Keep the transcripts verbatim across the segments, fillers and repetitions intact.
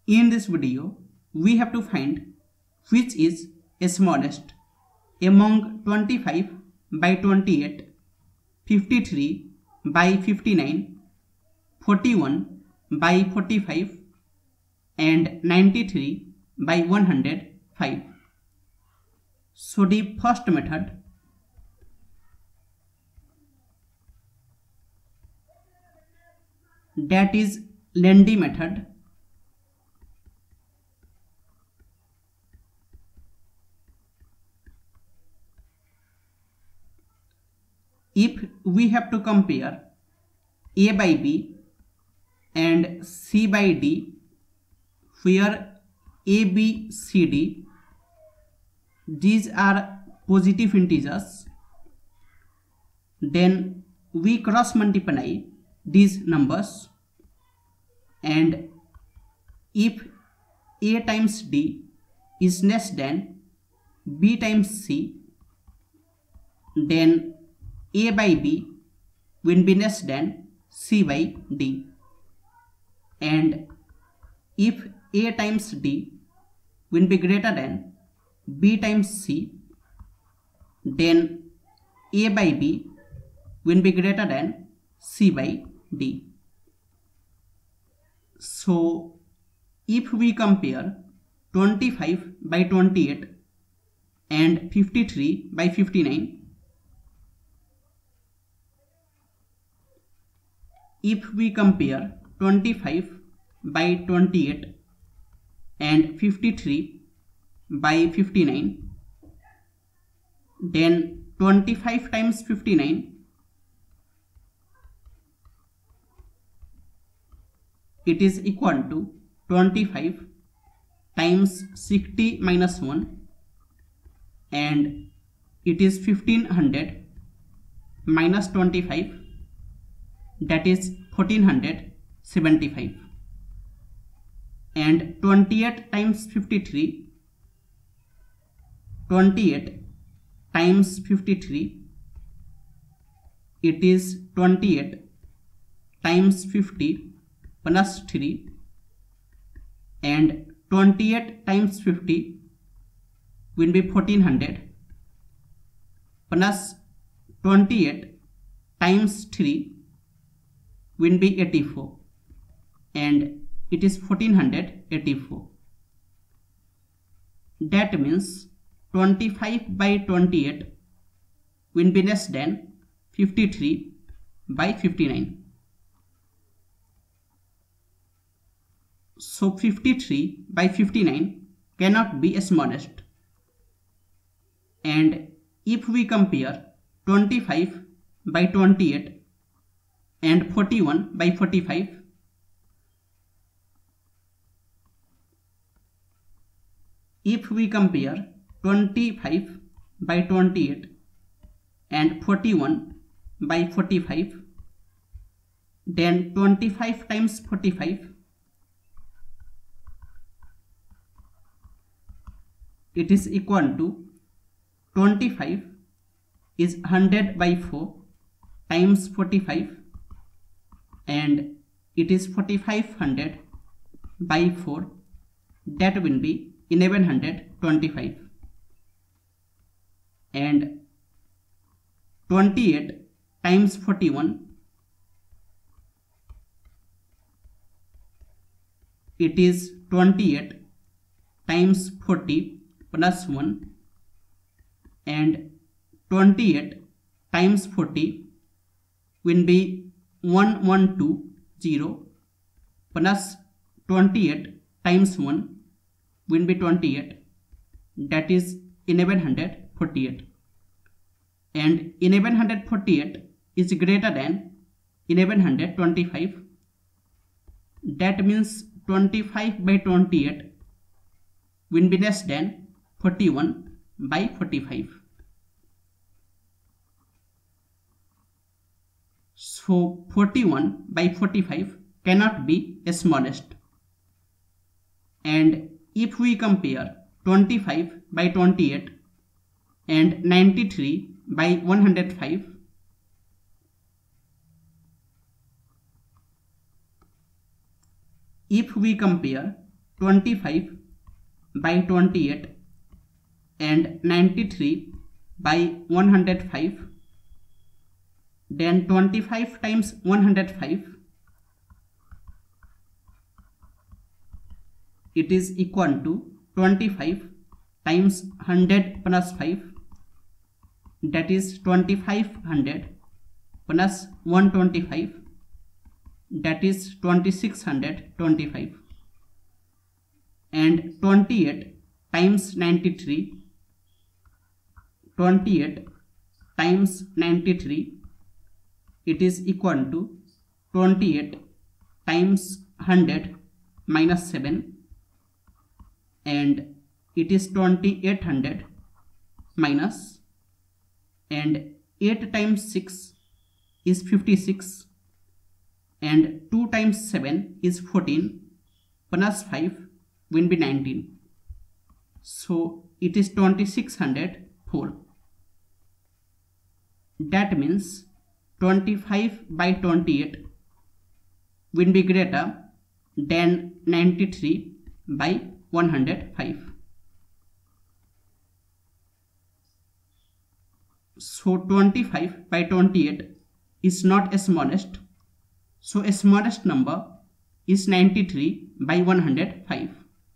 In this video, we have to find which is smallest among twenty-five by twenty-eight, fifty-three by fifty-nine, forty-one by forty-five, and ninety-three by one hundred five. So the first method, that is Lundy method. If we have to compare A by B and C by D, where A, B, C, D, these are positive integers, then we cross multiply these numbers, and if A times D is less than B times C, then A by B will be less than C by D, and if A times D will be greater than B times C, then A by B will be greater than C by D. So if we compare twenty-five by twenty-eight and fifty-three by fifty-nine, if we compare twenty-five by twenty-eight and fifty-three by fifty-nine, then twenty-five times fifty-nine, it is equal to twenty-five times sixty minus one, and it is fifteen hundred minus twenty-five, that is fourteen seventy-five, and twenty-eight times fifty-three, twenty-eight times fifty-three, it is twenty-eight times fifty plus three, and twenty-eight times fifty will be fourteen hundred plus twenty-eight times three will be eighty-four, and it is fourteen eighty-four. That means twenty-five by twenty-eight will be less than fifty-three by fifty-nine. So fifty-three by fifty-nine cannot be smallest. And if we compare twenty-five by twenty-eight and forty-one by forty-five, if we compare twenty-five by twenty-eight and forty-one by forty-five, then twenty-five times forty-five, it is equal to twenty-five is one hundred by four times forty-five, and it is forty-five hundred by four, that will be eleven twenty-five, and twenty-eight times forty-one, it is twenty-eight times forty plus one, and twenty-eight times forty will be one thousand one hundred twenty plus twenty-eight times one will be twenty-eight, that is eleven forty-eight, and eleven forty-eight is greater than eleven twenty-five. That means twenty-five by twenty-eight will be less than forty-one by forty-five. So forty-one by forty-five cannot be smallest. And if we compare twenty-five by twenty-eight and ninety-three by one hundred five, if we compare twenty-five by twenty-eight and ninety-three by one hundred five. Then twenty-five times one hundred five, it is equal to twenty-five times one hundred plus five, that is twenty-five hundred plus one hundred twenty-five, that is twenty-six hundred twenty-five. And twenty-eight times ninety-three, twenty-eight times ninety-three, it is equal to twenty-eight times one hundred minus seven, and it is twenty-eight hundred minus, and eight times six is fifty-six, and two times seven is fourteen, plus five will be nineteen. So it is twenty-six hundred four. That means twenty-five by twenty-eight will be greater than ninety-three by one hundred five. So twenty-five by twenty-eight is not a smallest. So a smallest number is ninety-three by one hundred five.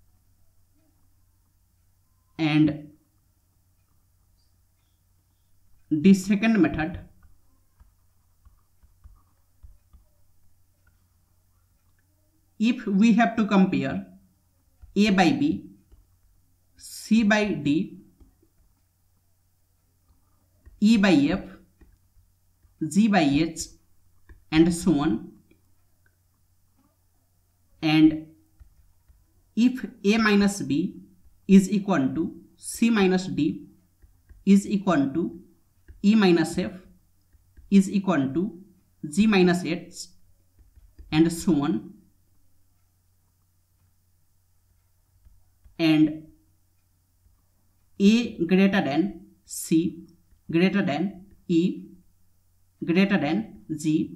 And the second method, if we have to compare A by B, C by D, E by F, G by H, and so on, and if A minus B is equal to C minus D is equal to E minus F is equal to G minus H, and so on, and A greater than C greater than E greater than G,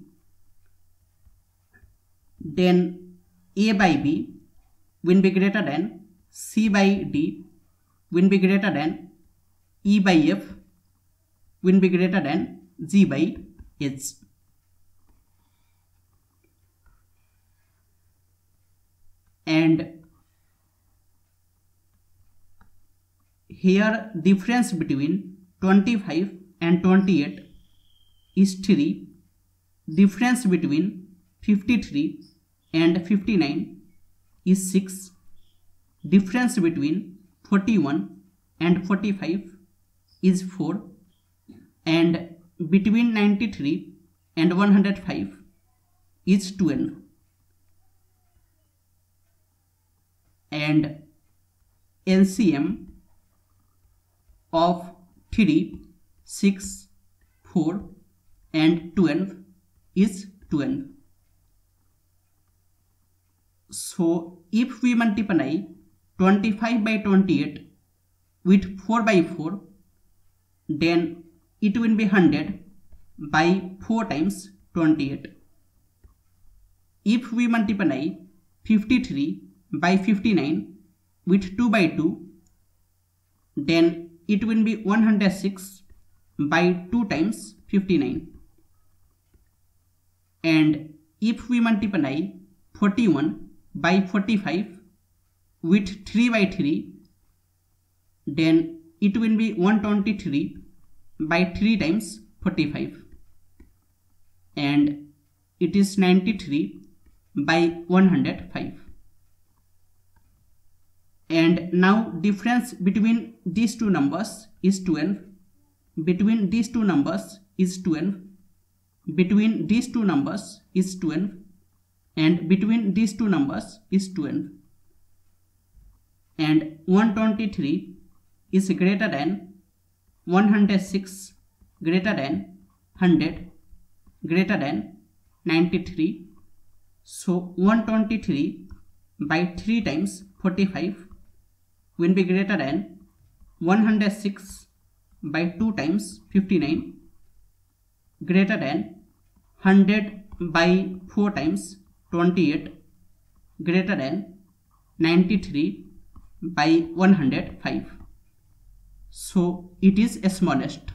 then A by B will be greater than C by D, will be greater than E by F, will be greater than G by H. And here difference between twenty-five and twenty-eight is three. Difference between fifty-three and fifty-nine is six. Difference between forty-one and forty-five is four. And between ninety-three and one hundred five is twelve. And L C M of three, six, four and twelve is twelve. So if we multiply twenty-five by twenty-eight with four by four, then it will be one hundred by four times twenty-eight. If we multiply fifty-three by fifty-nine with two by two, then it will be one hundred six by two times fifty-nine. And if we multiply forty-one by forty-five with three by three, then it will be one hundred twenty-three by three times forty-five, and it is ninety-three by one hundred five. And now difference between these two numbers is twelve, between these two numbers is twelve, between these two numbers is twelve, and between these two numbers is twelve. And one hundred twenty-three is greater than one hundred six, greater than one hundred, greater than ninety-three. So one hundred twenty-three by three times forty-five will be greater than one hundred six by two times fifty-nine, greater than one hundred by four times twenty-eight, greater than ninety-three by one hundred five. So it is smallest.